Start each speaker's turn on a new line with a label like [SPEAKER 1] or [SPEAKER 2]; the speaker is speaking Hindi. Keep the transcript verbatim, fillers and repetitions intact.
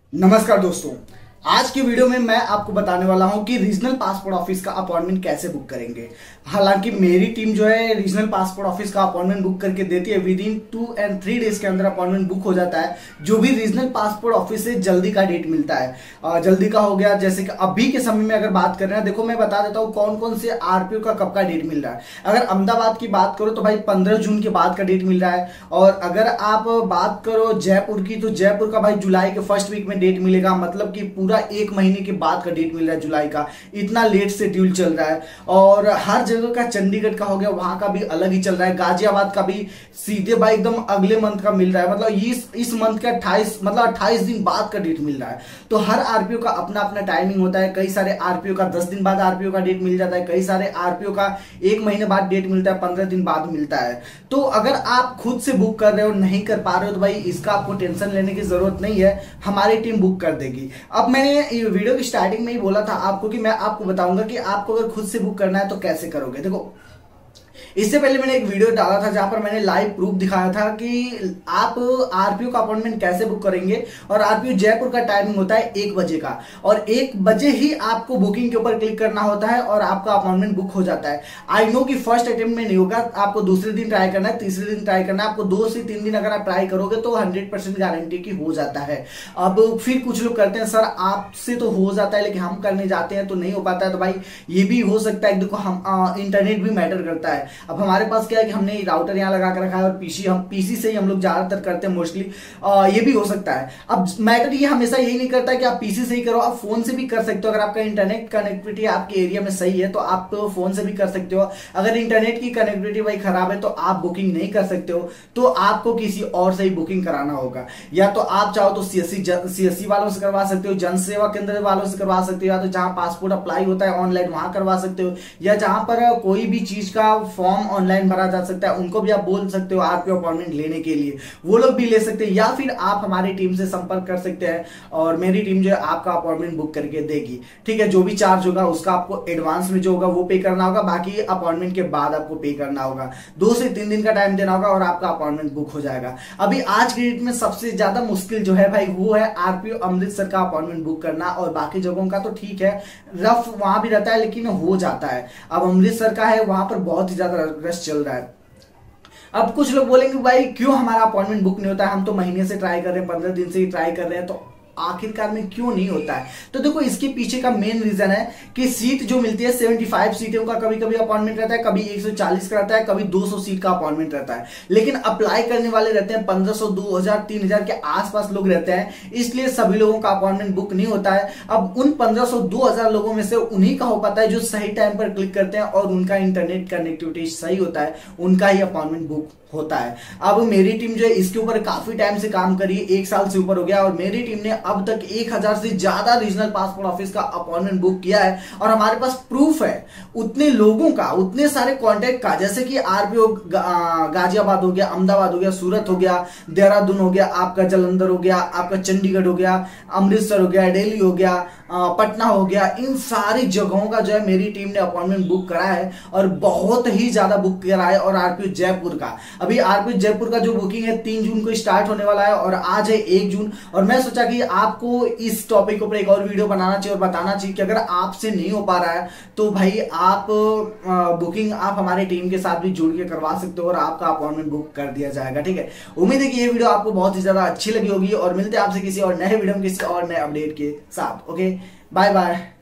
[SPEAKER 1] नमस्कार दोस्तों, आज की वीडियो में मैं आपको बताने वाला हूं कि रीजनल पासपोर्ट ऑफिस का अपॉइंटमेंट कैसे बुक करेंगे। हालांकि मेरी टीम जो है रीजनल पासपोर्ट ऑफिस का अपॉइंटमेंट बुक करके देती है। Within two and three days के अंदर अपॉइंटमेंट बुक हो जाता है। जो भी रीजनल पासपोर्ट ऑफिस से जल्दी का डेट मिलता है, आ, जल्दी का हो गया, जैसे कि अभी के समय में अगर बात कर रहे हैं, देखो मैं बता देता हूँ कौन कौन से आरपीओ का कब का डेट मिल रहा है। अगर अहमदाबाद की बात करो तो भाई पंद्रह जून के बाद का डेट मिल रहा है। और अगर आप बात करो जयपुर की, तो जयपुर का भाई जुलाई के फर्स्ट वीक में डेट मिलेगा। मतलब कि पूरा एक महीने के बाद का डेट मिल रहा है जुलाई का। इतना लेट शेड्यूल चल रहा है। और हर जगह का, चंडीगढ़ का हो गया, वहां का भी अलग ही चल रहा है। गाजियाबाद का भी सीधे भाई एकदम अगले मंथ का मिल रहा है। मतलब इस इस मंथ का अट्ठाईस मतलब अट्ठाईस दिन बाद का डेट मिल रहा है। तो हर आरपीओ का अपना अपना टाइमिंग होता है। कई सारे आरपीओ का दस दिन बाद आरपीओ का डेट मिल जाता है। कई सारे आरपीओ का एक महीने बाद डेट मिलता है, पंद्रह दिन बाद मिलता है। तो अगर आप खुद से बुक कर रहे हो, नहीं कर पा रहे हो, तो भाई इसका आपको टेंशन लेने की जरूरत नहीं है। हमारी टीम बुक कर देगी। अब मैंने वीडियो की स्टार्टिंग में ही बोला था आपको कि मैं आपको बताऊंगा कि आपको अगर खुद से बुक करना है तो कैसे करोगे। देखो, इससे पहले मैंने एक वीडियो डाला था जहां पर मैंने लाइव प्रूफ दिखाया था कि आप आरपीओ का अपॉइंटमेंट कैसे बुक करेंगे। और आरपीओ जयपुर का टाइमिंग होता है एक बजे का, और एक बजे ही आपको बुकिंग के ऊपर क्लिक करना होता है और आपका अपॉइंटमेंट बुक हो जाता है। आई नो कि फर्स्ट अटेम्प्ट में नहीं होगा, आपको दूसरे दिन ट्राई करना है, तीसरे दिन ट्राई करना है। आपको दो से तीन दिन अगर आप ट्राई करोगे तो हंड्रेड परसेंट गारंटी की हो जाता है। अब फिर कुछ लोग करते हैं सर आपसे तो हो जाता है लेकिन हम करने जाते हैं तो नहीं हो पाता है। तो भाई ये भी हो सकता है। देखो, हम इंटरनेट भी मैटर करता है। अब हमारे पास क्या है कि हमने राउटर यहाँ लगा कर रखा है और पीसी हम पीसी से ही हम लोग ज्यादातर करते हैं मोस्टली। ये भी हो सकता है। अब मैटर ये हमेशा यही नहीं करता कि आप पीसी से ही करो, आप फोन से भी कर सकते हो। अगर आपका इंटरनेट कनेक्टिविटी आपके एरिया में सही है तो आप फोन से भी कर सकते हो। अगर इंटरनेट की कनेक्टिविटी भाई खराब है तो आप बुकिंग नहीं कर सकते हो, तो आपको किसी और से ही बुकिंग कराना होगा। या तो आप चाहो तो सीएससी सीएससी वालों से करवा सकते हो, जन सेवा केंद्र वालों से करवा सकते हो, या तो जहां पासपोर्ट अप्लाई होता है ऑनलाइन वहां करवा सकते हो, या जहां पर कोई भी चीज का फॉर्म ऑनलाइन भरा जा सकता है उनको भी आप बोल सकते हो आरपीओ अपॉइंटमेंट लेने के लिए, वो लोग भी ले सकते हैं। या फिर आप हमारी टीम से संपर्क कर सकते हैं और मेरी टीम जो है आपका अपॉइंटमेंट बुक करके देगी। ठीक है, जो भी चार्ज होगा उसका आपको एडवांस में जो होगा वो पे करना होगा, बाकी अपॉइंटमेंट के बाद आपको पे करना होगा। दो से तीन दिन का टाइम देना होगा और आपका अपॉइंटमेंट बुक हो जाएगा। अभी आज की डेट में सबसे ज्यादा मुश्किल जो है भाई वो है आरपीओ अमृतसर का अपॉइंटमेंट बुक करना। और बाकी जगहों का तो ठीक है, रफ वहां भी रहता है लेकिन हो जाता है। अब अमृतसर का है, वहां पर बहुत ही ज्यादा रश चल रहा है। अब कुछ लोग बोलेंगे भाई क्यों हमारा अपॉइंटमेंट बुक नहीं होता है, हम तो महीने से ट्राई कर रहे हैं, पंद्रह दिन से ही ट्राई कर रहे हैं, तो आखिरकार में क्यों नहीं होता है। तो देखो, इसके पीछे का मेन रीजन है कि सीट जो मिलती है पचहत्तर सीटों का कभी कभी अपॉइंटमेंट रहता है, कभी एक सौ चालीस का रहता है, कभी दो सौ सीट का अपॉइंटमेंट रहता है। लेकिन अप्लाई करने वाले रहते हैं पंद्रह सौ, दो हज़ार, तीन हज़ार के आसपास लोग रहते हैं, इसलिए सभी लोगों का अपॉइंटमेंट बुक नहीं होता है। अब उन पंद्रह सौ, दो हज़ार लोगों में से उन्हीं का हो पाता है जो सही टाइम पर क्लिक करते हैं और उनका इंटरनेट कनेक्टिविटी सही होता है, उनका ही अपॉइंटमेंट बुक होता है। अब मेरी टीम जो है इसके ऊपर काफी टाइम से काम करी, एक साल से ऊपर हो गया, और मेरी टीम ने अब तक एक हजार से ज्यादा रीजनल पासपोर्ट ऑफिस का अपॉइंटमेंट बुक किया है। और हमारे पास प्रूफ है उतने लोगों का, उतने सारे कॉन्टेक्ट का, जैसे कि आरपीओ गाजियाबाद हो गया, अहमदाबाद हो गया, सूरत हो गया, देहरादून हो गया, आपका जालंधर हो गया, आपका चंडीगढ़ हो गया, अमृतसर हो गया, दिल्ली हो गया, पटना हो गया। इन सारी जगहों का जो है मेरी टीम ने अपॉइंटमेंट बुक करा है और बहुत ही ज्यादा बुक करा है। और आरपीओ जयपुर का, अभी आरपीओ जयपुर का जो बुकिंग है तीन जून को स्टार्ट होने वाला है और आज है एक जून। और मैं सोचा कि आपको इस टॉपिक के ऊपर एक और वीडियो बनाना चाहिए और बताना चाहिए कि अगर आपसे नहीं हो पा रहा है तो भाई आप बुकिंग आप हमारी टीम के साथ भी जुड़ के करवा सकते हो और आपका अपॉइंटमेंट बुक कर दिया जाएगा। ठीक है, उम्मीद है कि ये वीडियो आपको बहुत ही ज्यादा अच्छी लगी होगी और मिलते हैं आपसे किसी और नए वीडियो में किसी और नए अपडेट के साथ। Okay, bye bye.